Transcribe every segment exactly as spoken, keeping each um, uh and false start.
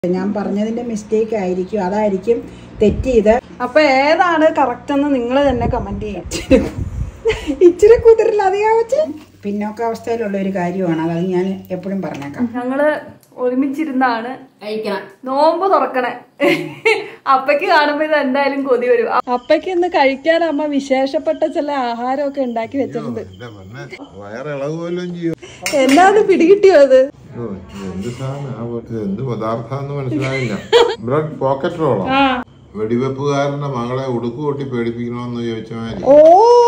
ഞാൻ പറഞ്ഞതിന്റെ മിസ്റ്റേക്ക് ആയിരിക്കും, അതായിരിക്കും തെറ്റ് ചെയ്ത്. അപ്പൊ ഏതാണ് കറക്റ്റ് എന്ന് നിങ്ങൾ തന്നെ കമന്റ് ചെയ്യാം. ഇച്ചിരി കുതിരില്ല അധികം വെച്ച് പിന്നോക്കാവസ്ഥയിലുള്ള ഒരു കാര്യമാണ്, അത് ഞാൻ എപ്പോഴും പറഞ്ഞേക്കാം. ഞങ്ങള് ഒരുമിച്ചിരുന്നാണ് കഴിക്കണം, നോമ്പ് തുറക്കണേ. അപ്പയ്ക്ക് കാണുമ്പോ ഇത് എന്തായാലും കൊതി വരും. അപ്പയ്ക്ക് ഇന്ന് കഴിക്കാൻ അമ്മ വിശേഷപ്പെട്ട ചില ആഹാരമൊക്കെ ഉണ്ടാക്കി വെച്ചിട്ടുണ്ട്. എന്നാന്ന് പിടികിട്ടിയോ അത്? എന്ത് പദാർത്ഥാന്ന് മനസ്സിലായില്ല. Bread pocket റോളോ? വെടിവെപ്പുകാരന്റെ മകളെ ഉടുക്കു കൊട്ടി പേടിപ്പിക്കണമെന്ന് ചോദിച്ചാൽ ഓ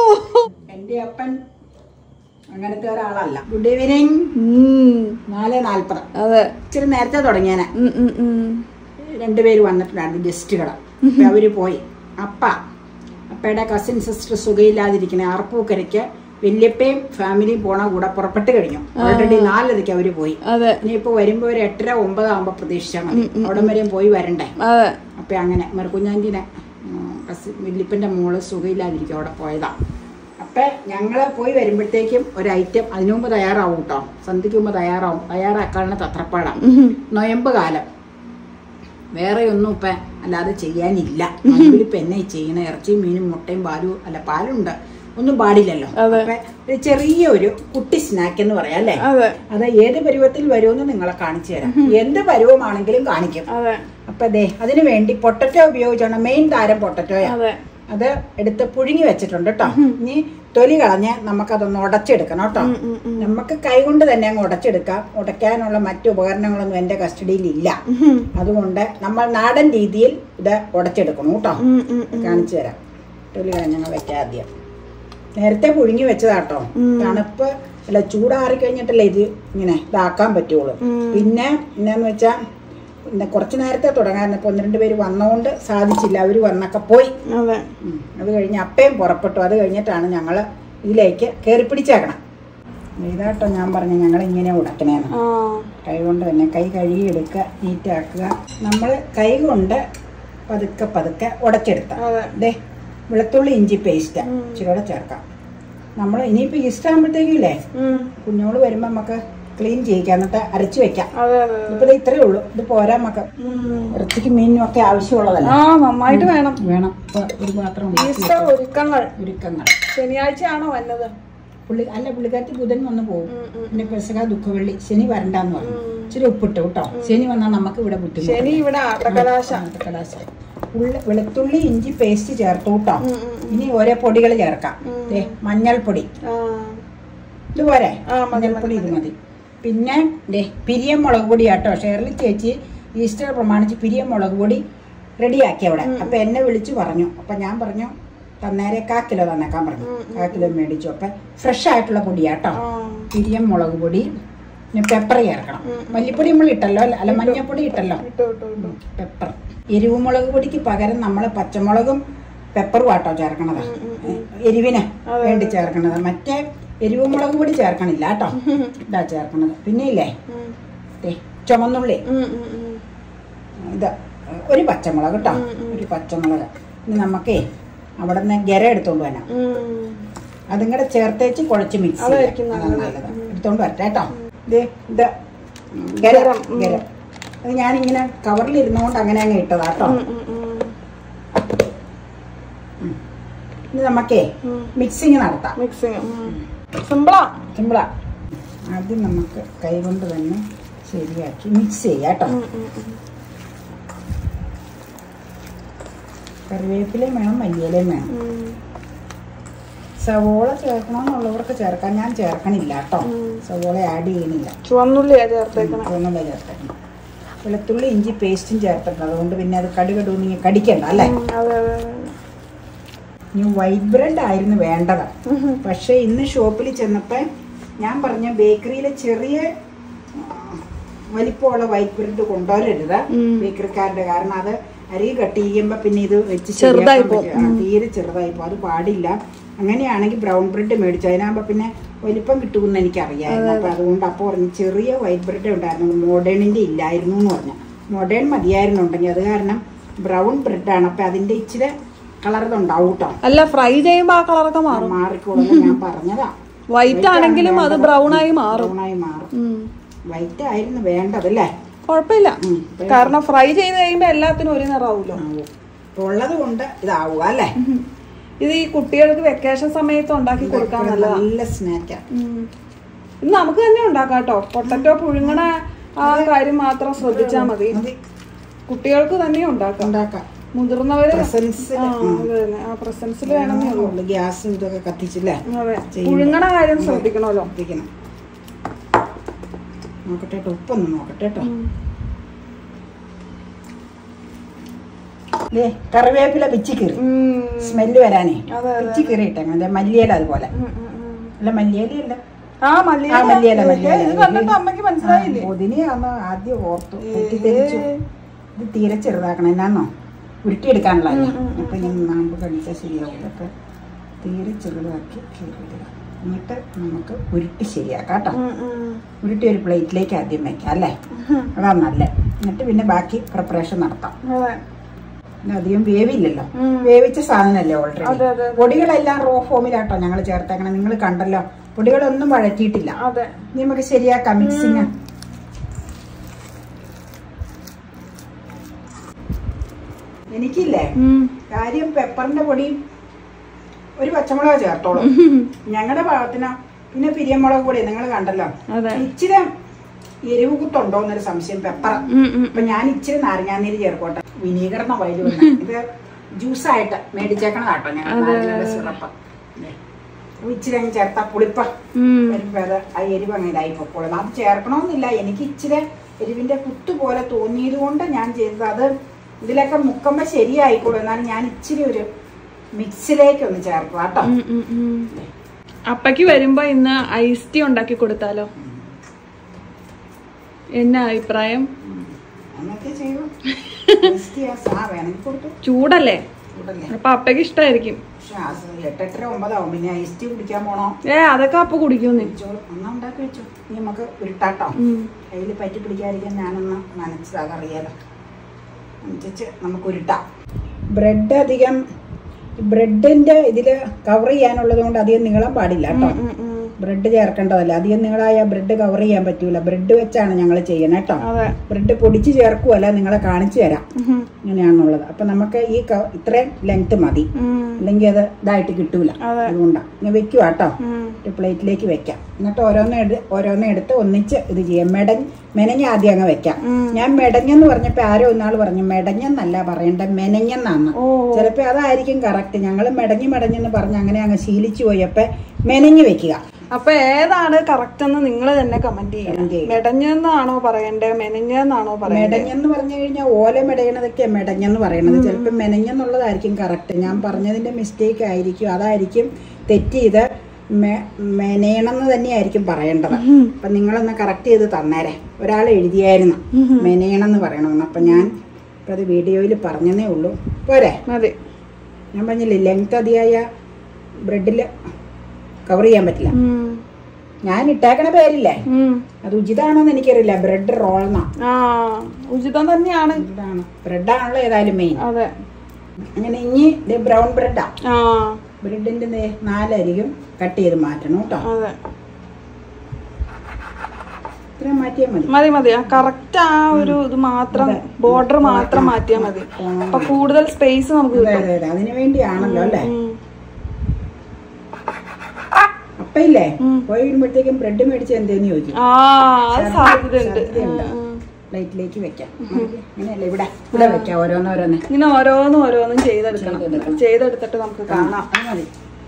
എന്റെ അപ്പൻ അങ്ങനത്തെ ഒരാളല്ല. Good evening. നാല് നാല്പത്. അതെ, ഇച്ചിരി നേരത്തെ തുടങ്ങിയാനെ. രണ്ടുപേര് വന്നിട്ടുണ്ടായിരുന്നു ഗസ്റ്റുകള്. അവര് പോയി. അപ്പ അപ്പയുടെ കസിൻ സിസ്റ്റർ സുഖയില്ലാതിരിക്കണേ ആർപ്പൂക്കരയ്ക്ക് വല്യപ്പയും ഫാമിലിയും പോണ കൂടെ പുറപ്പെട്ട് കഴിഞ്ഞു. ഓൾറെഡി നാലരയ്ക്ക് അവര് പോയി. ഇനിയിപ്പോ വരുമ്പോ ഒരു എട്ടര ഒമ്പതാകുമ്പോ പ്രതീക്ഷിച്ചാൽ മതി. അവിടം വരെയും പോയി വരണ്ടേ. അപ്പൊ അങ്ങനെ മെറുകുഞ്ഞാന്റിനെ വല്യപ്പന്റെ മോള് സുഖയില്ലാതിരിക്കും, അവിടെ പോയതാ. അപ്പൊ ഞങ്ങള് പോയി വരുമ്പോഴത്തേക്കും ഒരു ഐറ്റം അതിനു മുമ്പ് തയ്യാറാവും കേട്ടോ. സന്ധ്യക്ക് മുമ്പ് തയ്യാറാവും. തയ്യാറാക്കാനുള്ള തത്രപ്പാടാണ്. നൊയമ്പ് കാലം വേറെ ഒന്നും ഇപ്പൊ അല്ലാതെ ചെയ്യാനില്ല. ഇപ്പൊ എന്നെ ചെയ്യണ ഇറച്ചിയും മീനും മുട്ടയും പാലും അല്ല പാലുണ്ട്, ഒന്നും പാടില്ലല്ലോ. അപ്പൊ ഒരു ചെറിയ ഒരു കുട്ടി സ്നാക്ക് എന്ന് പറയാം അല്ലേ. അത് ഏത് പരുവത്തിൽ വരുമെന്ന് നിങ്ങളെ കാണിച്ചു തരാം. എന്ത് പരുവമാണെങ്കിലും കാണിക്കും. അപ്പൊ അതെ, അതിനു വേണ്ടി പൊട്ടറ്റോ ഉപയോഗിച്ചാണ് മെയിൻ താരം പൊട്ടറ്റോയാ. അത് എടുത്ത് പുഴുങ്ങി വെച്ചിട്ടുണ്ട് കേട്ടോ. ഇനി തൊലി കളഞ്ഞ് നമുക്കതൊന്ന് ഉടച്ചെടുക്കണം കേട്ടോ. നമുക്ക് കൈകൊണ്ട് തന്നെ അങ്ങ് ഉടച്ചെടുക്കാം. ഉടയ്ക്കാനുള്ള മറ്റു ഉപകരണങ്ങളൊന്നും എന്റെ കസ്റ്റഡിയിൽ ഇല്ല. അതുകൊണ്ട് നമ്മൾ നാടൻ രീതിയിൽ ഇത് ഉടച്ചെടുക്കണം കേട്ടോ. കാണിച്ചു തരാം. തൊലി കളഞ്ഞങ്ങ് വെക്കാം. ആദ്യം നേരത്തെ പുഴുങ്ങി വെച്ചതാട്ടോ. തണുപ്പ് അല്ല, ചൂടാറി കഴിഞ്ഞിട്ടല്ലേ ഇത് ഇങ്ങനെ ഇതാക്കാൻ പറ്റുള്ളൂ. പിന്നെ എന്നാന്ന് വെച്ചാ പിന്നെ കുറച്ചു നേരത്തെ തുടങ്ങാറുണ്ട്. ഒന്ന് രണ്ട് പേര് വന്നോണ്ട് സാധിച്ചില്ല. അവര് വന്നൊക്കെ പോയി. അത് കഴിഞ്ഞ് അപ്പയും പുറപ്പെട്ടു. അത് കഴിഞ്ഞിട്ടാണ് ഞങ്ങള് ഇതിലേക്ക് കയറി പിടിച്ചേക്കണം. ഇതാട്ടോ ഞാൻ പറഞ്ഞു ഞങ്ങൾ ഇങ്ങനെ ഉടക്കണേന്ന്. കൈ കൊണ്ട് തന്നെ കൈ കഴുകി എടുക്കുക, നീറ്റാക്കുക. നമ്മള് കൈ കൊണ്ട് പതുക്കെ പതുക്കെ ഉടച്ചെടുത്ത ദേ വെളുത്തുള്ളി ഇഞ്ചി പേസ്റ്റ് ഇച്ചിരൂടെ ചേർക്കാം. നമ്മൾ ഇനിയിപ്പോ ഈസ്റ്റർ ആകുമ്പോഴത്തേക്കും ഇല്ലേ കുഞ്ഞോള് വരുമ്പോ നമുക്ക് ക്ലീൻ ചെയ്യിക്കാം, എന്നിട്ട് അരച്ചു വെക്കാം. ഇപ്പൊ ഇത്രേ ഉള്ളൂ. ഇത് പോരാ നമുക്ക് ഇറച്ചിക്ക് മീനും ഒക്കെ ആവശ്യമുള്ളതല്ല. നന്നായിട്ട് വേണം വേണം ഒരു പാത്രം ഒരുക്കങ്ങൾ ഒരുക്കങ്ങൾ ശനിയാഴ്ചയാണോ വന്നത്? പുള്ളി അല്ല പുള്ളിക്കാരത്തി ബുധൻ വന്ന് പോകും. പിന്നെ പെസക ദുഃഖവെള്ളി ശനി വരണ്ടെന്ന് പറഞ്ഞു. ഇച്ചിരി ഉപ്പിട്ട് കേട്ടോ. ശനി വന്നാൽ നമുക്ക് ഇവിടെ ബുദ്ധിമുട്ട്. ശനി ഇവിടെ ആട്ടക്കലാശ. ഉള്ളി വെളുത്തുള്ളി ഇഞ്ചി പേസ്റ്റ് ചേർത്തു കേട്ടോ. ഇനി ഓരോ പൊടികൾ ചേർക്കാം. മഞ്ഞൾപ്പൊടി ഇതുപോലെ മഞ്ഞൾപ്പൊടി ഇത് മതി. പിന്നെ ദേ പിരിയം മുളക് പൊടി ആട്ടോ. ഷേർലി ചേച്ചി ഈസ്റ്റർ പ്രമാണിച്ച് പിരിയം മുളക് പൊടി റെഡിയാക്കി അവിടെ. അപ്പൊ എന്നെ വിളിച്ചു പറഞ്ഞു. അപ്പൊ ഞാൻ പറഞ്ഞു തന്നേരെ കാ കിലോ തന്നേക്കാൻ പറഞ്ഞു. കാ കിലോ മേടിച്ചു. അപ്പൊ ഫ്രഷ് ആയിട്ടുള്ള പൊടിയാട്ടോ. പിരിയം മുളക് പൊടി, പിന്നെ പെപ്പർ ചേർക്കണം. മല്ലിപ്പൊടി നമ്മൾ ഇട്ടല്ലോ, അല്ല മഞ്ഞപ്പൊടി ഇട്ടല്ലോ. പെപ്പർ എരിവ് മുളക് പൊടിക്ക് പകരം നമ്മൾ പച്ചമുളകും പെപ്പറും ആട്ടോ ചേർക്കണത്, എരിവിന് വേണ്ടി ചേർക്കണത്. മറ്റേ എരിവ് മുളക് പൊടി ചേർക്കണില്ല കേട്ടോ. ഇതാ ചേർക്കണത്. പിന്നെ ഇല്ലേ ചുമന്നുള്ളി, ഇത് ഒരു പച്ചമുളക് കേട്ടോ, ഒരു പച്ചമുളക്. ഇനി നമുക്കേ അവിടെ നിന്ന് ഗര എടുത്തോണ്ട് വരാം. അതും കൂടെ ചേർത്തേച്ച് കുഴച്ച് മിക്സ് നല്ലത് എടുത്തോണ്ട് വരട്ടെ കേട്ടോ. ഇത് ഇത് ഗരം ഗരം അത് ഞാനിങ്ങനെ കവറിൽ ഇരുന്നുകൊണ്ട് അങ്ങനെ അങ്ങ് ഇട്ടതാ കേട്ടോ. ഇത് നമുക്കേ മിക്സിങ് നടത്താം. സിമ്പിളാ സിമ്പിളാ. ആദ്യം നമുക്ക് കൈ കൊണ്ട് തന്നെ ശരിയാക്കി മിക്സ് ചെയ്യാം കേട്ടോ. കറിവേപ്പിലയും വേണം, മല്ലിയിലയും വേണം. സവോള ചേർക്കണമെന്നുള്ളവർക്ക് ചേർക്കാം. ഞാൻ ചേർക്കണില്ല കേട്ടോ. സവോള ആഡ് ചെയ്യണില്ല. ചുവന്നുള്ളിയാ ചേർത്തേക്കണം. ചുവന്നുള്ളി ചേർത്തേക്കണം. വെളുത്തുള്ളി ഇഞ്ചി പേസ്റ്റും ചേർത്തിട്ടുണ്ട്. അതുകൊണ്ട് പിന്നെ അത് കടുകടുങ്ങി കടിക്കണ്ട അല്ലേ. ഇനി വൈറ്റ് ബ്രെഡ് ആയിരുന്നു വേണ്ടത്. പക്ഷെ ഇന്ന് ഷോപ്പിൽ ചെന്നപ്പോ ഞാൻ പറഞ്ഞ ബേക്കറിയിലെ ചെറിയ വലിപ്പമുള്ള വൈറ്റ് ബ്രെഡ് കൊണ്ടുവരരുത് ബേക്കറിക്കാരുടെ. കാരണം അത് അരി കട്ട് ചെയ്യുമ്പോ പിന്നെ ഇത് വെച്ച് തീരെ ചെറുതായി പോകും. അത് പാടില്ല. അങ്ങനെയാണെങ്കിൽ ബ്രൗൺ ബ്രെഡ് മേടിച്ചു. അതിനാകുമ്പോ പിന്നെ വലിപ്പം കിട്ടുമെന്ന് എനിക്കറിയാമായിരുന്നു. അപ്പൊ അതുകൊണ്ട് അപ്പോൾ പറഞ്ഞു ചെറിയ വൈറ്റ് ബ്രെഡ് ഉണ്ടായിരുന്നു, മോഡേണിന്റെ ഇല്ലായിരുന്നു എന്ന് പറഞ്ഞു. മോഡേൺ മതിയായിരുന്നുണ്ടെങ്കിൽ അത് കാരണം ബ്രൗൺ ബ്രെഡാണ്. അപ്പൊ അതിന്റെ ഇച്ചിരി കളർ ഉണ്ടാവും കേട്ടോ. അല്ല ഫ്രൈ ചെയ്യുമ്പോ ആ കളറൊക്കെ മാറും. മാറിക്കോളും ഞാൻ പറഞ്ഞതാ. വൈറ്റ് ആണെങ്കിലും അത് ബ്രൗൺ ആയി മാറും. ബ്രൗൺ ആയി മാറും. വൈറ്റ് ആയിരുന്നു വേണ്ടതല്ലേ. കുഴപ്പമില്ല, കാരണം ഫ്രൈ ചെയ്ത് കഴിയുമ്പോ എല്ലാത്തിനും ഒരു നിറാവൂലോ. ഉള്ളത് കൊണ്ട് ഇതാവുക അല്ലേ. ഇത് ഈ കുട്ടികൾക്ക് വെക്കേഷൻ സമയത്ത് ഉണ്ടാക്കി കൊടുക്കാൻ നല്ലതാണ്. നല്ല സ്നാക്കാ. ഇത് നമുക്ക് തന്നെ ഉണ്ടാക്കാം കേട്ടോ. പൊട്ടറ്റോ പുഴുങ്ങണ ആ കാര്യം മാത്രം ശ്രദ്ധിച്ചാൽ മതി. കുട്ടികൾക്ക് തന്നെ ഉണ്ടാക്കാം. ഉണ്ടാക്കാം മുതിർന്നവര് പ്രസൻസിൽ വേണമെന്നേ ഉള്ളൂ. ഗ്യാസ് ഇതൊക്കെ കത്തിച്ചില്ലേ. അതെ, പുഴുങ്ങണ കാര്യം ശ്രദ്ധിക്കണമല്ലോ. ശ്രദ്ധിക്കണം. നോക്കട്ടെ, ഉപ്പൊന്ന് നോക്കട്ടെ കേട്ടോ. കറിവേപ്പില പിച്ചി കീറി സ്മെല്ല് വരാനേ പിച്ചി കീറി ഇട്ടേ. മല്ലിയില അതുപോലെ അല്ല, മല്ലിയില അല്ല, മല്ലിയില മല്ലിയില പുതിനയാന്ന് ആദ്യം ഓർത്തു. തെറ്റിദ്ധരിച്ചു. ഇത് തീരെ ചെറുതാക്കണം. എന്നാന്നോ ഉരുട്ടിയെടുക്കാനുള്ള അപ്പൊ ഞാൻ നാമ്പ് കഴിച്ചാൽ ശരിയാവും. ഇതൊക്കെ തീരെ ചെറുതാക്കി കീറിയിടുക. എന്നിട്ട് നമുക്ക് ഉരുട്ടി ശരിയാക്കാം കേട്ടോ. ഉരുട്ടി ഒരു പ്ലേറ്റിലേക്ക് ആദ്യം വെക്കാം അല്ലേ, അതാണ് നല്ലത്. എന്നിട്ട് പിന്നെ ബാക്കി പ്രിപ്പറേഷൻ നടത്താം. അധികം വേവില്ലല്ലോ, വേവിച്ച സാധനമല്ലേ ഓൾറെഡി. പൊടികളെല്ലാം റോ ഫോമിലാട്ടോ ഞങ്ങൾ ചേർത്തേക്കണം. നിങ്ങൾ കണ്ടല്ലോ, പൊടികളൊന്നും വഴറ്റിയിട്ടില്ല. നമുക്ക് ശരിയാക്കാം മിക്സിങ്. എനിക്കില്ലേ കാര്യം പെപ്പറിന്റെ പൊടിയും ഒരു പച്ചമുളക് ചേർത്തോളൂ ഞങ്ങളുടെ ഭാഗത്തിന്. പിന്നെ പിരിയമുളക് പൊടി നിങ്ങൾ കണ്ടല്ലോ. ഇച്ചിരി എരിവ് കുത്തുണ്ടോ എന്നൊരു സംശയം പെപ്പർ. അപ്പൊ ഞാൻ ഇച്ചിരി നാരങ്ങാനീര് ചേർക്കോട്ടെ. വിനീകരണ വയല് വന്ന ഇത് ജ്യൂസായിട്ട് മേടിച്ചേക്കണതാട്ടോ ഞങ്ങൾ സിറപ്പ്. ഇച്ചിരി അങ്ങ് ചേർത്താ പുളിപ്പ വരുമ്പോ ആ എരിവ് അങ്ങനെ ഇതായി പൊക്കോളും. അത് ചേർക്കണമെന്നില്ല, എനിക്ക് ഇച്ചിരി എരിവിന്റെ കുത്തു പോലെ തോന്നിയത് കൊണ്ട് ഞാൻ ചെയ്തത്. അത് ഇതിലൊക്കെ മുക്കുമ്പോ ശരിയായിക്കോളും. എന്നാലും ഞാൻ ഇച്ചിരി ഒരു മിക്സിലേക്ക് ഒന്ന് ചേർക്കുക കേട്ടോ. അപ്പക്ക് വരുമ്പോ ഇന്ന് ഐസ് ടീ ഉണ്ടാക്കി കൊടുത്താലോ? എന്നാ അഭിപ്രായം? ചൂടല്ലേ, അപ്പൊ അപ്പക്ക് ഇഷ്ടായിരിക്കും. എട്ടെട്ടര ഒമ്പതാവും. പിന്നെ ഐസ് ടീ കുടിക്കാൻ പോണോ? ഏ അതൊക്കെ അപ്പൊ കുടിക്കുന്നു. ഒന്നാ ഉണ്ടാക്കി വെച്ചു. ഇനി നമുക്ക് ഉരുട്ടാട്ടോ. കയ്യില് പറ്റി പിടിക്കാതിരിക്കാൻ ഞാനൊന്ന് നനച്ചത്, അതറിയാലോ. അനുസരിച്ച് നമുക്ക് ഉരുട്ടാം. ബ്രെഡ് അധികം ബ്രെഡിന്റെ ഇതില് കവർ ചെയ്യാനുള്ളത് കൊണ്ട് അധികം നീളം പാടില്ല കേട്ടോ. ബ്രെഡ് ചേർക്കേണ്ടതല്ല. അധികം നീളായ ബ്രെഡ് കവർ ചെയ്യാൻ പറ്റൂല. ബ്രെഡ് വെച്ചാണ് ഞങ്ങൾ ചെയ്യണേ കേട്ടോ. ബ്രെഡ് പൊടിച്ച് ചേർക്കുവല്ല, നിങ്ങളെ കാണിച്ചു തരാം ഇങ്ങനെയാണുള്ളത്. അപ്പൊ നമുക്ക് ഈ ഇത്രയും ലെങ്ത് മതി, അല്ലെങ്കിൽ അത് ഇതായിട്ട് കിട്ടൂല. അതുകൊണ്ടാണ് ഞാൻ വെക്കുക കേട്ടോ. ഒരു പ്ലേറ്റിലേക്ക് വെക്കാം. എന്നിട്ട് ഓരോന്ന് എടു ഓരോന്ന് എടുത്ത് ഒന്നിച്ച് ഇത് ചെയ്യാം. മെടഞ്ഞ് മെനഞ്ഞ് ആദ്യം അങ്ങ് വെക്കാം. ഞാൻ മെടഞ്ഞെന്ന് പറഞ്ഞപ്പോ ആരോ ഒന്നാൾ പറഞ്ഞു മെടഞ്ഞെന്നല്ല പറയണ്ട, മെനഞ്ഞെന്നാണ്. ചിലപ്പോ അതായിരിക്കും കറക്റ്റ്. ഞങ്ങൾ മെടഞ്ഞ് മെടഞ്ഞെന്ന് പറഞ്ഞ് അങ്ങനെ അങ്ങ് ശീലിച്ചു പോയപ്പോ മെനഞ്ഞ് വെക്കുക. അപ്പൊ ഏതാണ് കറക്റ്റ് എന്ന് നിങ്ങൾ തന്നെ കമന്റ് ചെയ്യണം. മെടഞ്ഞെന്നാണോ പറയണ്ടേ, മെനഞ്ഞെന്നാണോ പറയണ്ടേ? മെടഞ്ഞെന്ന് പറഞ്ഞു കഴിഞ്ഞാൽ ഓല മെടയണതൊക്കെ മെടഞ്ഞെന്ന് പറയണത്. ചിലപ്പോ മെനഞ്ഞെന്നുള്ളതായിരിക്കും കറക്റ്റ്. ഞാൻ പറഞ്ഞതിന്റെ മിസ്റ്റേക്ക് ആയിരിക്കും, അതായിരിക്കും തെറ്റ് ചെയ്ത് മെനയണമെന്ന് തന്നെയായിരിക്കും പറയേണ്ടത്. അപ്പൊ നിങ്ങളൊന്ന് കറക്റ്റ് ചെയ്ത് തന്നേരെ. ഒരാൾ എഴുതിയായിരുന്നു മെനയണമെന്ന് പറയണമെന്ന്. അപ്പൊ ഞാൻ ഇപ്പൊ അത് വീഡിയോയിൽ പറഞ്ഞതേ ഉള്ളൂ. പോരെ? അതെ, ഞാൻ പറഞ്ഞില്ലേ ലെങ്ത് അതിയായ ബ്രെഡില് കവർ ചെയ്യാൻ പറ്റില്ല. ഞാൻ ഇട്ടേക്കണ പേരില്ലേ, അത് ഉചിതാണോന്ന് എനിക്കറിയില്ല. ബ്രെഡ് റോൾന്നാ. ഉചിതം തന്നെയാണ്. ബ്രെഡാണല്ലോ ഏതായാലും മെയിൻ. അതെ. അങ്ങനെ ഇനി ബ്രൗൺ ബ്രെഡാ. ബ്രെഡിന്റെ നാലരികും കട്ട് ചെയ്ത് മാറ്റണം കേട്ടോ. ഇത്രയും മാറ്റിയാൽ മതി. മതി മതി കറക്റ്റ് ആ ഒരു ഇത് മാത്രം, ബോർഡർ മാത്രം മാറ്റിയാൽ മതി. അപ്പൊ കൂടുതൽ സ്പേസ് നമുക്ക് കിട്ടും. അതിനു വേണ്ടിയാണല്ലോ അല്ലേ. അപ്പയില്ലേ പോയി വരുമ്പോഴത്തേക്കും ബ്രെഡ് മേടിച്ച് എന്തേന്ന് ചോദിക്കും. പ്ലേറ്റിലേക്ക് വെക്കാം. അങ്ങനെയല്ലേ ഇവിടെ ഇവിടെ വെക്കാം. ഓരോന്നോരോന്ന് ഇങ്ങനെ ഓരോന്നും ഓരോന്നും ചെയ്തെടുക്കണം. ചെയ്തെടുത്തിട്ട് നമുക്ക് കാണാം. മതി.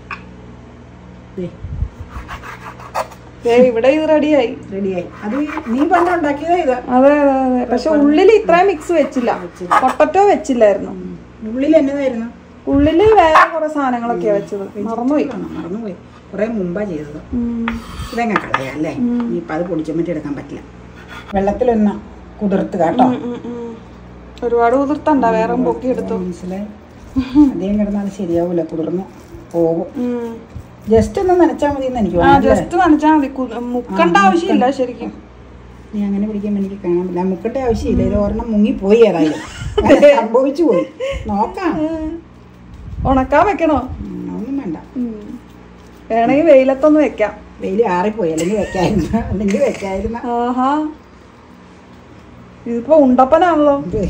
ഇവിടെ ഇത് റെഡിയായി റെഡിയായി. അത് നീ പണ്ട് ഉണ്ടാക്കിയതാ ഇത്. അതെ അതെ അതെ. പക്ഷെ ഉള്ളിൽ ഇത്രയും മിക്സ് വെച്ചില്ല, പൊട്ടറ്റോ വെച്ചില്ലായിരുന്നു. ഉള്ളിൽ എന്നതായിരുന്നു? ഉള്ളില് വേറെ കുറെ സാധനങ്ങളൊക്കെയാ വെച്ചത്. മറന്നുപോയി മറന്നുപോയി കുറെ മുമ്പാ ചെയ്തത്. ഇതെങ്ങനെ കളയാ അല്ലേ. ഇനിയിപ്പൊ അത് പൊടിച്ചമ്മറ്റി എടുക്കാൻ പറ്റില്ല. വെള്ളത്തിലൊന്ന് കുതിർത്ത് കേട്ടോ. ഒരുപാട് കുതിർത്തണ്ട, വേറെ പൊക്കി എടുത്തു. മനസ്സിലായി. അധികം കിടന്നാൽ ശരിയാവൂല, കുതിർന്ന് പോകും. ജസ്റ്റ് ഒന്ന് നനച്ചാൽ മതി എന്ന് എനിക്ക് തോന്നുന്നു. ജസ്റ്റ് നനച്ചാൽ മതി, മുക്കണ്ട ആവശ്യമില്ല ശരിക്കും. നീ അങ്ങനെ പിടിക്കുമ്പോൾ എനിക്ക് കാണാൻ പറ്റില്ല. മുക്കട്ടെ ആവശ്യമില്ല. ഇത് ഒരെണ്ണം മുങ്ങിപ്പോയി, ഏതായാലും സംഭവിച്ചു പോയി. നോക്കാം. ഉണക്കാൻ വെക്കണോ? ഒന്നും വേണ്ട. വേണമെങ്കിൽ വെയിലത്തൊന്ന് വെക്കാം. വെയിൽ ആറിപ്പോയി, അല്ലെങ്കിൽ വെക്കായിരുന്നു അല്ലെങ്കിൽ വെക്കായിരുന്നു. ആഹാ, ഇതിപ്പോ ഉണ്ടപ്പനാണല്ലോ.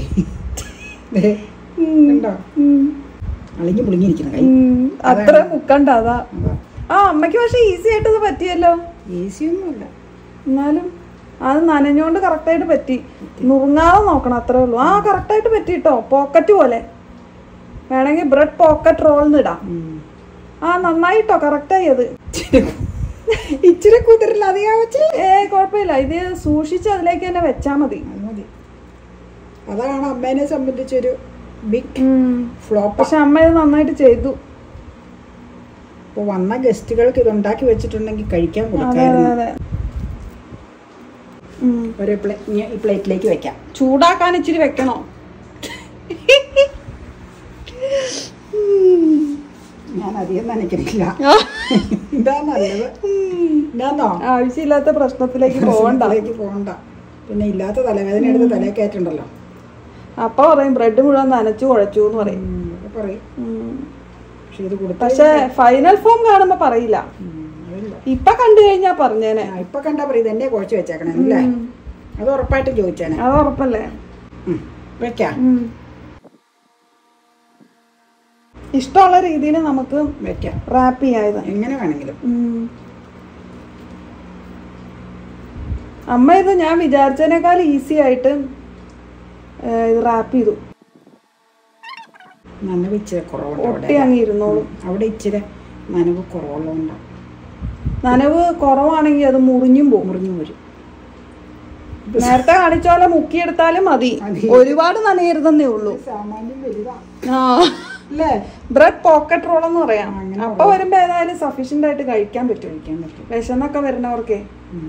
അളിഞ്ഞു പുളിങ്ങിരിക്കണം കൈ. അത്ര മുക്കണ്ട അതാ. ആ അമ്മയ്ക്ക് പക്ഷെ ഈസി ആയിട്ട് ഇത് പറ്റിയല്ലോ. ഈസി ഒന്നുമല്ല, എന്നാലും അത് നനഞ്ഞോണ്ട് കറക്റ്റായിട്ട് പറ്റി. നുറുങ്ങാതെ നോക്കണം, അത്രേ ഉള്ളൂ. ആ കറക്റ്റായിട്ട് പറ്റിട്ടോ, പോക്കറ്റ് പോലെ. വേണമെങ്കിൽ ബ്രെഡ് പോക്കറ്റ് റോൾന്ന് ഇടാം. ആ നന്നായിട്ടോ, കറക്റ്റായി. അത് ഇച്ചിരി കുതിരില്ല, അധികം വെച്ച് ഏ കുഴപ്പമില്ല. ഇത് സൂക്ഷിച്ച് അതിലേക്ക് തന്നെ വെച്ചാ മതി. മതി. അതാണ് അമ്മേനെ സംബന്ധിച്ചൊരു ബിഗ് ഫ്ലോപ്പ്. പക്ഷെ അമ്മ ഇത് നന്നായിട്ട് ചെയ്തു. ഇപ്പൊ വന്ന ഗസ്റ്റുകൾക്ക് ഇത് ഉണ്ടാക്കി വെച്ചിട്ടുണ്ടെങ്കിൽ കഴിക്കാൻ കൊടുക്കാറുണ്ട്. ഒരു പ്ലേറ്റിലേക്ക് വെക്കാം. ചൂടാക്കാൻ ഇച്ചിരി വെക്കണോ? ഞാൻ അധികം നനയ്ക്കുന്നില്ല. ഇതാ നല്ലത്. ഇതാന്നോ ആവശ്യമില്ലാത്ത പ്രശ്നത്തിലേക്ക് പോകണ്ട പോകണ്ട. പിന്നെ ഇല്ലാത്ത തലവേദന എടുത്ത് തലേ കയറ്റുണ്ടല്ലോ. അപ്പൊ പറയും ബ്രെഡ് മുഴുവൻ നനച്ചു കുഴച്ചു എന്ന് പറയും. പറയും. പക്ഷെ ഇത് കൊടുത്ത പക്ഷെ ഫൈനൽ ഫോം കാണുമ്പോ പറയില്ല. ഇപ്പൊ കണ്ടു കഴിഞ്ഞാ പറഞ്ഞേനെ. ഇപ്പൊ കണ്ടാ പറയും എന്നെ കുഴച്ച് വെച്ചേക്കണേ അല്ലേ? അത് ഉറപ്പായിട്ട് ചോദിച്ചേനെ. അത് ഉറപ്പല്ലേ? വെക്കാം. ഇഷ്ടമുള്ള രീതിയിൽ നമുക്ക് വെക്കാം, റാപ്പ് ചെയ്യാതെ എങ്ങനെ വേണമെങ്കിലും. അമ്മ ഇത് ഞാൻ വിചാരിച്ചതിനേക്കാൾ ഈസി ആയിട്ട് ഇത് റാപ്പ് ചെയ്തു. നനവ് ഇച്ചിരി കുറവുണ്ട്, ഒട്ടി അങ്ങ് ഇരുന്നോളും. അവിടെ ഇച്ചിരി നനവ് കുറവുള്ളതുകൊണ്ടാണ്. നനവ് കുറവാണെങ്കിൽ അത് മുറിഞ്ഞും പോകും, മുറിഞ്ഞു വരും. നേരത്തെ കാണിച്ച പോലെ മുക്കിയെടുത്താലും മതി, ഒരുപാട് നനയരുതെന്നേ ഉള്ളൂ. സാമാന്യം വലുതാ. ആ അല്ലേ? ബ്രെഡ് പോക്കറ്റ് റോൾ എന്ന് പറയാം. അപ്പൊ വരുമ്പോ ഏതായാലും സഫീഷ്യന്റ് ആയിട്ട് കഴിക്കാൻ പറ്റും. കഴിക്കാൻ പറ്റും വിശന്നൊക്കെ വരുന്നവർക്കേ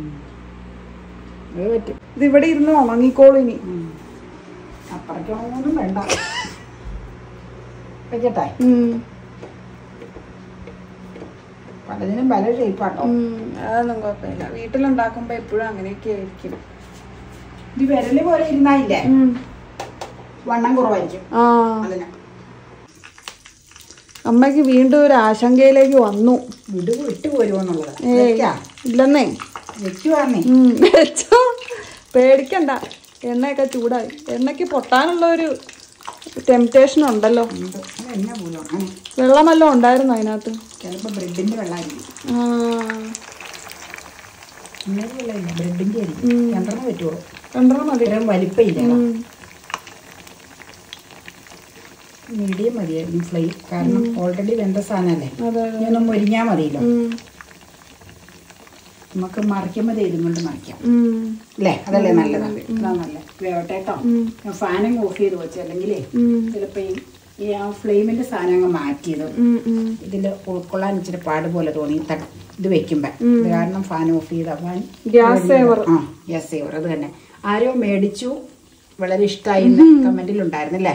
ഇത് ഇവിടെ ഇരുന്ന് ഉണങ്ങിക്കോളൂ. ഇനി അപ്പറക്കൊന്നും വേണ്ട. വെക്കട്ടെ? പലതിനും പല ഷേപ്പാട്ടോ. അതൊന്നും കുഴപ്പമില്ല. വീട്ടിലുണ്ടാക്കുമ്പോ എപ്പോഴും അങ്ങനെയൊക്കെ ആയിരിക്കും. ഇത് വിരല് പോലെ ഇരുന്നായില്ലേ വണ്ണം കുറവായിരിക്കും. അതിന് അമ്മയ്ക്ക് വീണ്ടും ഒരു ആശങ്കയിലേക്ക് വന്നു. വിടു വിട്ടു പോരുമോന്നുള്ളത്. ഇല്ലെന്നേ, വെക്കുവാന്നേ. വെച്ചോ, പേടിക്കണ്ട. എണ്ണയൊക്കെ ചൂടായി. എണ്ണയ്ക്ക് പൊട്ടാനുള്ള ഒരു ടെംപ്റ്റേഷൻ ഉണ്ടല്ലോ. എണ്ണ പോലും അങ്ങനെ വെള്ളമെല്ലാം ഉണ്ടായിരുന്നു അതിനകത്ത്. ചിലപ്പോ ബ്രെഡിന്റെ വെള്ളമായിരിക്കും. ആ വെള്ളമില്ല, ബ്രെഡിന്റെ ആയിരിക്കും. രണ്ടെണ്ണം പറ്റുള്ളൂ. രണ്ടെണ്ണം മതി, വലിപ്പമില്ല. മീഡിയം മതിയായിരുന്നു ഫ്ലെയിം. കാരണം ഓൾറെഡി വെന്ത സാധനല്ലേ, ഇതൊന്നും മുരിഞ്ഞാൽ മതിയല്ലോ. നമുക്ക് മറിക്കുമ്പോൾ ഇതുകൊണ്ട് മറിക്കാം അല്ലേ? അതല്ലേ നല്ലതാണ്. അതാ നല്ല വേവട്ടേട്ടോ. ഞാൻ ഫാനും ഓഫ് ചെയ്ത് വെച്ചു, അല്ലെങ്കിലേ ചിലപ്പോ ഈ ആ ഫ്ലെയിമിന്റെ സാധനം അങ്ങ് മാറ്റിയത് ഇതില് ഉൾക്കൊള്ളാൻ ഇച്ചിരി പാട് പോലെ തോന്നി ഇത് വെക്കുമ്പോ. ഇത് കാരണം ഫാൻ ഓഫ് ചെയ്ത ഫാൻ ഗ്യാസ് സേവർ. ആ ഗ്യാസ് സേവർ അത് തന്നെ. ആരോ മേടിച്ചു, വളരെ ഇഷ്ടമായി കമന്റിൽ ഉണ്ടായിരുന്നല്ലേ.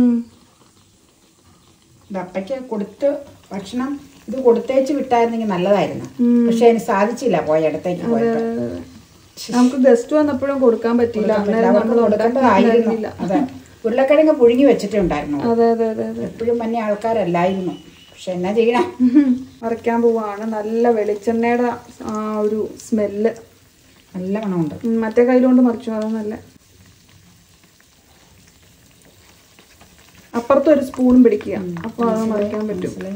അപ്പയ്ക്ക് കൊടുത്ത് ഭക്ഷണം ഇത് കൊടുത്തേച്ച് വിട്ടായിരുന്നെങ്കിൽ നല്ലതായിരുന്നു. പക്ഷെ അതിന് സാധിച്ചില്ല. പോയ ഇടത്തേക്ക് പോയപ്പോ നമുക്ക് ഗസ്റ്റ് വന്നപ്പോഴും കൊടുക്കാൻ പറ്റില്ല. അതെ, ഉരുളക്കിഴങ്ങ് പുഴുങ്ങി വെച്ചിട്ടേ ഉണ്ടായിരുന്നു. അതെ അതെ അതെ എപ്പോഴും മഞ്ഞ ആൾക്കാരല്ലായിരുന്നു. പക്ഷെ എന്നാ ചെയ്യണം, മറിക്കാൻ പോവാണ്. നല്ല വെളിച്ചെണ്ണയുടെ ആ ഒരു സ്മെല്ല് നല്ല മണമുണ്ട്. മറ്റേ കയ്യിലോണ്ട് മറിച്ചു. അത് നല്ല അപ്പുറത്ത് ഒരു സ്പൂണും പിടിക്കുക. അപ്പൊ അത് മറിക്കാൻ പറ്റും.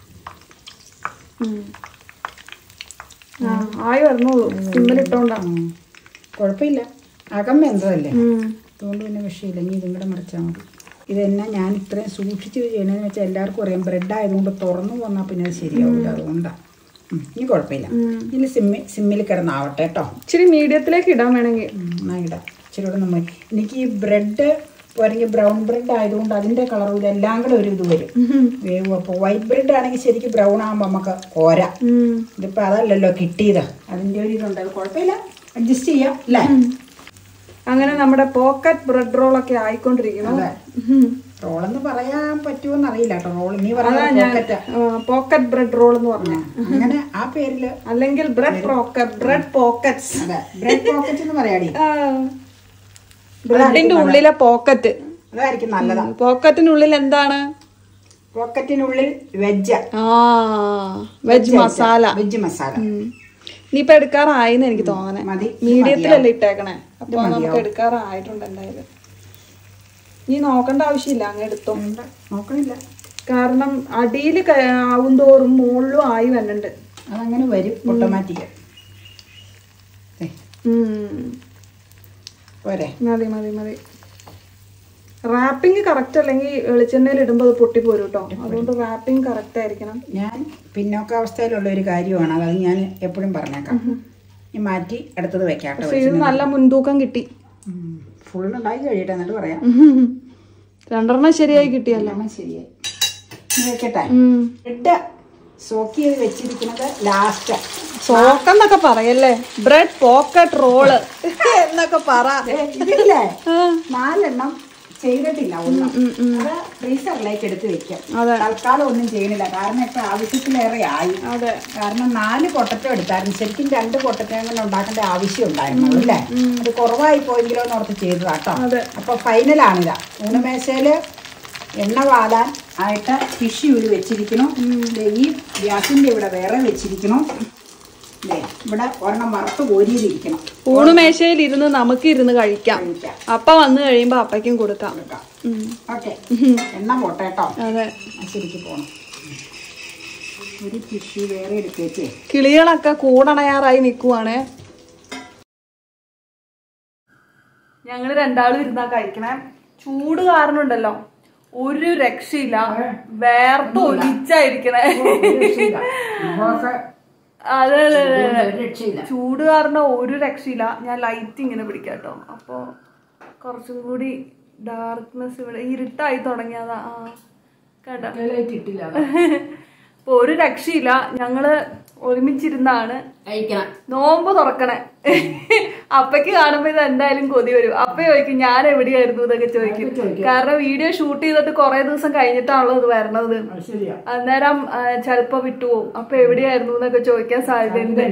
ആയി വരണോളൂ. സിമ്മിലിട്ടോണ്ടാണ്. കുഴപ്പമില്ല, അകം വെന്തതല്ലേ, അതുകൊണ്ട് പിന്നെ വിഷയമില്ല. ഇനി ഇതും കൂടെ മറിച്ചാൽ മതി. ഇതെന്നാ ഞാൻ ഇത്രയും സൂക്ഷിച്ച് ചെയ്യണമെന്ന് വെച്ചാൽ എല്ലാവർക്കും അറിയാം ബ്രെഡ് ആയതുകൊണ്ട് തുറന്നു വന്നാൽ പിന്നെ അത് ശരിയാവില്ല. അതുകൊണ്ടാണ്. ഇനി കുഴപ്പമില്ല. ഇനി സിമ്മി സിമ്മിൽ കിടന്നാവട്ടെ കേട്ടോ. ഇച്ചിരി മീഡിയത്തിലേക്ക് ഇടാൻ വേണമെങ്കിൽ എന്നാ ഇടാം. ഇച്ചിരി കൂടെ നമ്മൾ എനിക്ക് ഈ ബ്രെഡ് പോരെങ്കിൽ ബ്രൗൺ ബ്രെഡ് ആയതുകൊണ്ട് അതിൻ്റെ കളറും ഇതെല്ലാം കൂടെ ഒരു ഇത് വരും വേവും. അപ്പോൾ വൈറ്റ് ബ്രെഡ് ആണെങ്കിൽ ശരിക്കും ബ്രൗൺ ആകുമ്പോൾ നമുക്ക് കോര. ഇതിപ്പോൾ അതല്ലല്ലോ കിട്ടിയത്, അതിൻ്റെ ഒരു ഇതുണ്ട്. അത് കുഴപ്പമില്ല, അഡ്ജസ്റ്റ് ചെയ്യാം അല്ലേ? അങ്ങനെ നമ്മുടെ പോക്കറ്റ് ബ്രെഡ് റോളൊക്കെ ആയിക്കൊണ്ടിരിക്കുന്നു. റോളെന്ന് പറയാൻ പറ്റുമോന്ന് അറിയില്ല കേട്ടോ. റോൾ നീ പറയാ പോക്കറ്റ് ബ്രെഡ് റോൾ എന്ന് പറഞ്ഞ അങ്ങനെ ആ പേരില്, അല്ലെങ്കിൽ ബ്രെഡ് പോക്കറ്റ് ബ്രെഡ് പോക്കറ്റ്സ്. അതെ, ബ്രെഡ് പോക്കറ്റ് എന്ന് പറയാടി. ബ്രെഡിന്റെ ഉള്ളിലെ പോക്കറ്റ് അതായിരിക്കും നല്ലതാ. പോക്കറ്റിനുള്ളിൽ എന്താണ്? പോക്കറ്റിനുള്ളിൽ വെജ്. ആ വെജ് മസാല. വെജ് മസാല. ഇനിയിപ്പൊ എടുക്കാറായിന്ന് എനിക്ക് തോന്നണേ. മീഡിയത്തിലല്ലേ ഇട്ടേക്കണേ? അപ്പൊ നമുക്ക് എടുക്കാറായിട്ടുണ്ട് എന്തായാലും. നീ നോക്കേണ്ട ആവശ്യമില്ല, അങ്ങ് എടുത്തോ. നോക്കണില്ല, കാരണം അടിയിൽ ആവും തോറും മുകളിലും ആയി വന്നുണ്ട്. അതങ്ങനെ വരും ഓട്ടോമാറ്റിക്. പോരെ, മതി മതി മതി. റാപ്പിംഗ് കറക്റ്റ് അല്ലെങ്കിൽ വെളിച്ചെണ്ണയിൽ ഇടുമ്പോൾ അത് പൊട്ടിപ്പോരും കേട്ടോ. അതുകൊണ്ട് റാപ്പിംഗ് കറക്റ്റ് ആയിരിക്കണം. ഞാൻ പിന്നോക്കാവസ്ഥയിലുള്ള ഒരു കാര്യമാണ്, അത് ഞാൻ എപ്പോഴും പറഞ്ഞേക്കാം. ഞാൻ മാറ്റി അടുത്തത് വെക്കാം. ഇത് നല്ല മുൻതൂക്കം കിട്ടി. ഫുള്ള് ഉണ്ടാക്കി കഴിയട്ടെ എന്നിട്ട് പറയാം. രണ്ടെണ്ണം ശരിയായി കിട്ടിയല്ലോ. ശരിയായി വെക്കട്ടെ. ബ്രെഡ് സോക്ക് ചെയ്ത് വെച്ചിരിക്കുന്നത് ലാസ്റ്റ്. സോക്കെന്നൊക്കെ പറയല്ലേ, ബ്രെഡ് പോക്കറ്റ് റോള് എന്നൊക്കെ പറ. ഇതില്ലേ നാലെണ്ണം ചെയ്തിട്ടില്ല, ഒന്നും അത് ഫ്രീസറിലേക്ക് എടുത്ത് വെക്കാം. തൽക്കാലം ഒന്നും ചെയ്യണില്ല, കാരണം ഇപ്പൊ ആവശ്യത്തിലേറെ ആയി. കാരണം നാല് പൊട്ടറ്റോ എടുത്തായിരുന്നു, ശരിക്കും രണ്ട് പൊട്ടറ്റോ അങ്ങനെ ഉണ്ടാക്കേണ്ട ആവശ്യം ഉണ്ടായിരുന്നു അല്ലേ. അത് കുറവായി പോയെങ്കിലോ എന്ന് ഓർത്ത് ചെയ്തതാട്ടോ. അപ്പൊ ഫൈനലാണിതാ. ഊണുമേശയില് എണ്ണ വാലാൻ ആയിട്ട് ഫിഷ് ഊരി വെച്ചിരിക്കണം. ഈ ഗ്യാസിന്റെ ഇവിടെ വേറെ വെച്ചിരിക്കണം. ഇവിടെ ഒരെണ്ണം വറുത്ത് കോരിയിരിക്കണം. ഊണുമേശയിൽ ഇരുന്ന് നമുക്ക് ഇരുന്ന് കഴിക്കാം. അപ്പ വന്നു കഴിയുമ്പോ അപ്പയ്ക്കും കൊടുക്കാം. ഓക്കെ, എണ്ണ പോട്ടെ കേട്ടോ. അതെ, ശരിക്കും പോണം. ഒരു ഫിഷ് വേറെ എടുത്തേച്ചേ. കിളികളൊക്കെ കൂടണയാറായി നിക്കുവാണേ. ഞങ്ങള് രണ്ടാളും ഇരുന്നാ കഴിക്കണേ. ചൂട് കാരണം ഉണ്ടല്ലോ ഒരു രക്ഷയില്ല, വേർത്ത് ഒലിച്ചായിരിക്കണേ. അതെ അതെ അതെ, ചൂട് കാരണം ഒരു രക്ഷയില്ല. ഞാൻ ലൈറ്റ് ഇങ്ങനെ പിടിക്കാം കേട്ടോ, അപ്പൊ കുറച്ചും കൂടി ഡാർക്ക്നെസ് ഇവിടെ ഇരുട്ടായി തുടങ്ങിയതാ. ആ കേട്ടോ, അപ്പൊ ഒരു രക്ഷയില്ല. ഞങ്ങള് ഒരുമിച്ചിരുന്നാണ് കഴിക്കണം. നോമ്പ് തുറക്കണേ. അപ്പയ്ക്ക് കാണുമ്പോ ഇത് എന്തായാലും കൊതി വരും. അപ്പ ചോദിക്കും ഞാൻ എവിടെയായിരുന്നു എന്നൊക്കെ ചോദിക്കും. കാരണം വീഡിയോ ഷൂട്ട് ചെയ്തിട്ട് കുറെ ദിവസം കഴിഞ്ഞിട്ടാണല്ലോ ഇത് വരണത്. അന്നേരം ചിലപ്പോ വിട്ടുപോകും. അപ്പൊ എവിടെയായിരുന്നു എന്നൊക്കെ ചോദിക്കാൻ സാധ്യതയുണ്ട്.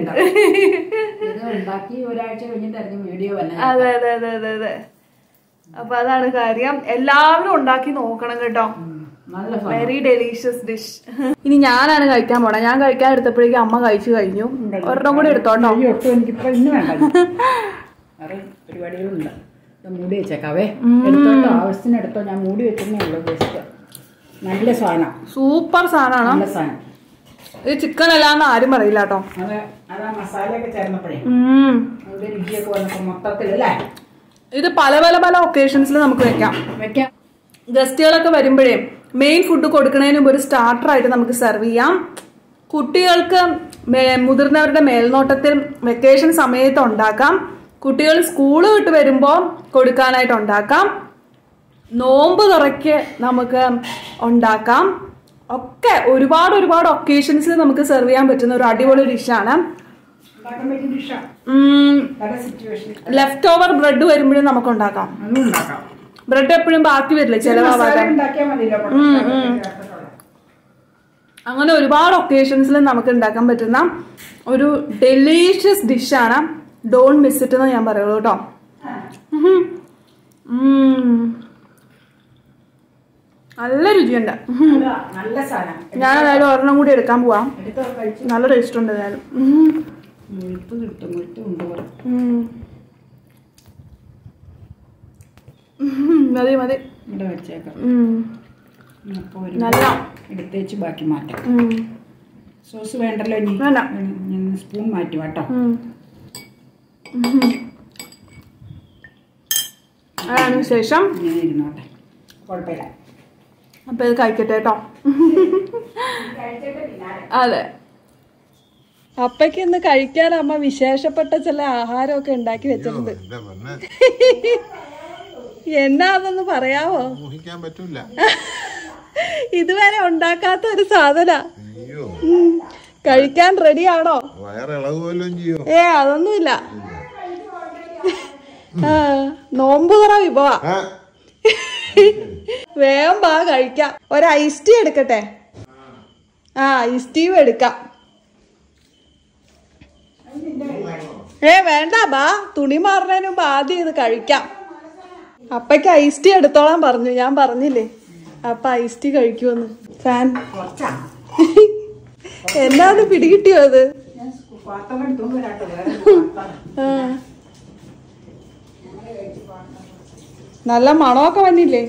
അതെ അതെ അതെ അതെ അതെ. അപ്പൊ അതാണ് കാര്യം. എല്ലാവരും ഉണ്ടാക്കി നോക്കണം കേട്ടോ. Very delicious dish. ഇനി ഞാനാണ് കഴിക്കാൻ പോണേ. ഞാൻ കഴിക്കാൻ എടുത്തപ്പോഴേക്കും അമ്മ കഴിച്ചു കഴിഞ്ഞു. ഒരെണ്ണം കൂടി എടുത്തോട്ടോ. എനിക്കിപ്പോ ഇന്ന് വേണ്ട, പരിപാടികളുണ്ട്. മൂടി വെച്ചേക്കാവേ. എടുത്തോട്ടോ, ആവശ്യത്തിന് എടുത്തോ. ഞാൻ മൂടി വെച്ചേ ഉള്ളൂ. ബെസ്റ്റ്, നല്ല സാധനം, സൂപ്പർ സാധനമാണ്. നല്ല സാധനം. ഇത് ചിക്കൻ അല്ലാന്ന് ആരും പറയില്ല കേട്ടോ. അതെ, അതാ മസാലയൊക്കെ ചേർന്നപ്പോഴേ രുചിയൊക്കെ വന്നപ്പോ മൊത്തത്തിലല്ലേ. ഇത് പല പല പല ഒക്കേഷൻസിൽ നമുക്ക് വെക്കാം വെക്കാം ഗസ്റ്റുകളൊക്കെ വരുമ്പോഴേ മെയിൻ ഫുഡ് കൊടുക്കുന്നതിന് മുമ്പ് ഒരു സ്റ്റാർട്ടർ ആയിട്ട് നമുക്ക് സെർവ് ചെയ്യാം. കുട്ടികൾക്ക് മുതിർന്നവരുടെ മേൽനോട്ടത്തിൽ വെക്കേഷൻ സമയത്ത് ഉണ്ടാക്കാം. കുട്ടികൾ സ്കൂള് വിട്ട് വരുമ്പോൾ കൊടുക്കാനായിട്ട് ഉണ്ടാക്കാം. നോമ്പ് തുറയ്ക്ക് നമുക്ക് ഉണ്ടാക്കാം. ഒക്കെ ഒരുപാട് ഒരുപാട് ഒക്കേഷൻസിൽ നമുക്ക് സെർവ് ചെയ്യാൻ പറ്റുന്ന ഒരു അടിപൊളി ഡിഷാണ്. ലെഫ്റ്റ് ഓവർ ബ്രെഡ് വരുമ്പോഴും നമുക്ക് ഉണ്ടാക്കാം. ബ്രെഡ് എപ്പോഴും ബാക്കി വരില്ല, ചിലവാകാൻ. അങ്ങനെ ഒരുപാട് ഒക്കേഷൻസിൽ നമുക്ക് ഉണ്ടാക്കാൻ പറ്റുന്ന ഒരു ഡെലീഷ്യസ് ഡിഷാണ്. ഡോണ്ട് മിസ് ഇറ്റ് എന്ന് ഞാൻ പറയുള്ളൂ കേട്ടോ. നല്ല രുചിയുണ്ട്. ഞാൻ ഏതായാലും ഒരെണ്ണം കൂടി എടുക്കാൻ പോവാം. നല്ല ടേസ്റ്റ് ഉണ്ട് ഏതായാലും. മതി മതി, നല്ല എടുത്തേച്ച് ബാക്കി മാറ്റാം. സോസ് വേണ്ടല്ലോ, ഇനി സ്പൂൺ മാറ്റി കേട്ടോ. അതിന് ശേഷം ഇരുന്നോട്ടെ, കുഴപ്പമില്ല. അപ്പൊ ഇത് കഴിക്കട്ടെ കേട്ടോ. അതെ, അപ്പയ്ക്ക് ഇന്ന് കഴിക്കാൻ അമ്മ വിശേഷപ്പെട്ട ചില ആഹാരമൊക്കെ ഉണ്ടാക്കി വെച്ചിട്ടുണ്ട്. എന്നാ അതൊന്ന് പറയാവോ? ഇതുവരെ ഉണ്ടാക്കാത്ത ഒരു സാധന. കഴിക്കാൻ റെഡിയാണോ? ഏ അതൊന്നുമില്ല. ആ നോമ്പ് തുറ വിഭവ. വേഗം ബാ കഴിക്കാം. ഒരു ഐസ് ടീ എടുക്കട്ടെ? ആ ഐസ് ടീ എടുക്കാം. ഏ വേണ്ട, ബാ തുണി മാറുന്നതിന് മുമ്പ് ആദ്യം ഇത് കഴിക്കാം. അപ്പയ്ക്ക് ഐസ് ടീ എടുത്തോളാൻ പറഞ്ഞു, ഞാൻ പറഞ്ഞില്ലേ. അപ്പൊ ഐസ് ടീ കഴിക്കുമെന്ന്. ഫാൻ എന്നാ അത് പിടികിട്ടിയോ? അത് നല്ല മണമൊക്കെ വന്നില്ലേ?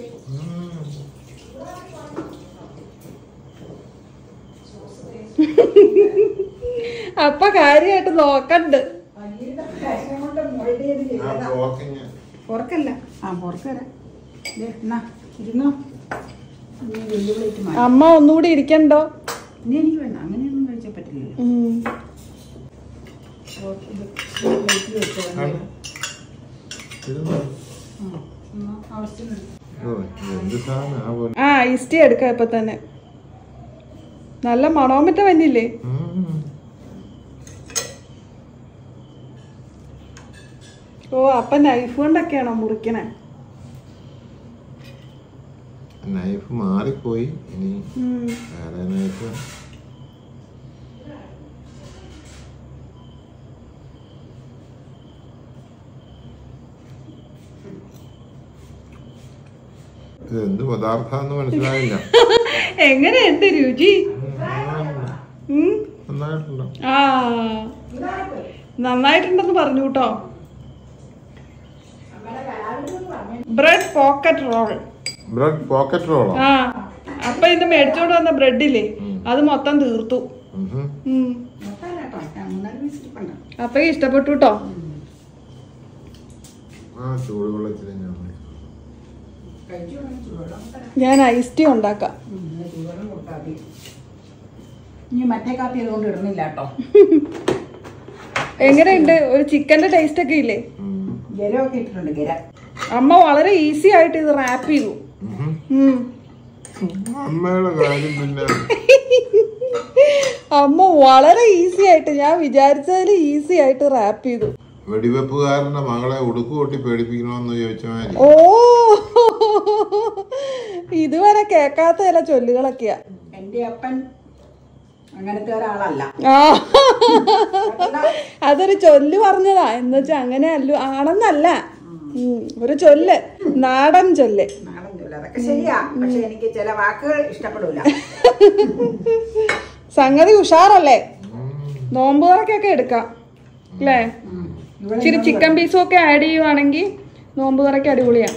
അപ്പൊ കാര്യമായിട്ട് നോക്കണ്ട്. പൊറക്കല്ല, ആ പൊറക്കര ഇരുന്നോ. അമ്മ ഒന്നുകൂടി ഇരിക്കണ്ടോ? ഇനി എനിക്ക് വേണ്ട, അങ്ങനെയൊന്നും കഴിച്ചാൽ പറ്റില്ലല്ലോ. ആ ഇസ്റ്റി എടുക്ക ഇപ്പൊ തന്നെ. നല്ല മണോമിറ്റ വന്നില്ലേ? ഓ അപ്പൊ നൈഫ് കൊണ്ടൊക്കെയാണോ മുറിക്കണേ? നൈഫ് മാറിപ്പോയി. ഇനി വേറെ നൈഫ്. ഇതെന്ത് പദാർത്ഥാന്ന് മനസ്സിലായില്ല. എങ്ങനെയുണ്ട് രുചി? നന്നായിട്ടുണ്ടോ? ആ നന്നായിട്ടുണ്ടെന്ന് പറഞ്ഞു കേട്ടോ. Bread pocket roll. Bread pocket റോളോ? ആ അപ്പൊ ഇത് മേടിച്ചോണ്ട് വന്ന ബ്രെഡില്ലേ അത് മൊത്തം തീർത്തു. അപ്പൊ ഇഷ്ടപ്പെട്ടു കേട്ടോ. ഞാൻ ഐസ് ടീ ഉണ്ടാക്കാം. മറ്റേ കാപ്പി അതുകൊണ്ട് ഇടുന്നില്ല കേട്ടോ. എങ്ങനെയുണ്ട്? ഒരു ചിക്കന്റെ ടേസ്റ്റ് ഒക്കെ ഇല്ലേ? ഗരമൊക്കെ ഇട്ടിട്ടുണ്ട്. ഗര അമ്മ വളരെ ഈസി ആയിട്ട് ഇത് റാപ്പ് ചെയ്തു. അമ്മ വളരെ ഈസി ആയിട്ട്, ഞാൻ വിചാരിച്ചതിൽ ഈസി ആയിട്ട് റാപ്പ് ചെയ്തു. വെടിവെപ്പുകാരന്റെ മകളെ ഉടുക്കു കൊട്ടി പേടിപ്പിക്കണമെന്ന് ചോദിച്ചാൽ ഓ ഇതുവരെ കേക്കാത്ത ചില ചൊല്ലുകളൊക്കെയാ. എന്റെ അപ്പൻ അങ്ങനത്തെ ഒരാളല്ല. ആ അതൊരു ചൊല്ല് പറഞ്ഞതാ. എന്ന് വെച്ചാ അങ്ങനെ അല്ല, ആണെന്നല്ല, ഒരു ചൊല്ല്, നാടൻ ചൊല്ല്. നാടൻ ചൊല്ല് അതൊക്കെ ശരിയാ. പക്ഷെ എനിക്ക് ചില വാക്കുകൾ ഇഷ്ടപ്പെടൂല. സംഗതി ഉഷാറല്ലേ? നോമ്പ് തുറക്കൊക്കെ എടുക്കാം അല്ലേ? ഇച്ചിരി ചിക്കൻ പീസും ഒക്കെ ആഡ് ചെയ്യുവാണെങ്കിൽ നോമ്പ് തുറക്ക് അടിപൊളിയാ.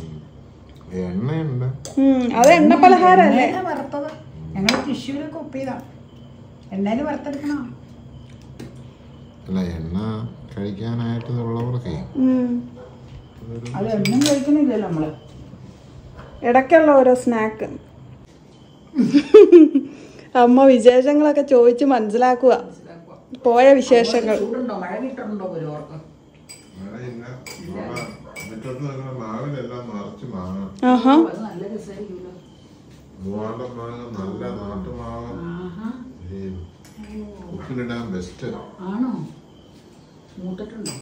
അത് എണ്ണ പലഹാരല്ലേ? വറുത്തത് ഞങ്ങൾ തൃശ്ശൂരൊക്കെ ഒപ്പിയതാ. എണ്ണയിൽ വറുത്തെടുക്കണോ? അല്ല, എണ്ണ കഴിക്കാനായിട്ടുള്ളവർക്ക് അത് എണ്ണ കഴിക്കണില്ലല്ലോ നമ്മള്. ഇടയ്ക്കുള്ള ഓരോ സ്നാക്ക്. അമ്മ വിശേഷങ്ങളൊക്കെ ചോദിച്ച് മനസ്സിലാക്കുക. പോയ വിശേഷങ്ങൾ. മഴ കിട്ടുന്നുണ്ടോ? ഒരുവർക്ക് നല്ല രസമായിരിക്കുമല്ലോ. നല്ല നാട്ടുമാവ് ഉപ്പിലിടാൻ ബെസ്റ്റ് ആണോ? മൂത്തിട്ടുണ്ടോ?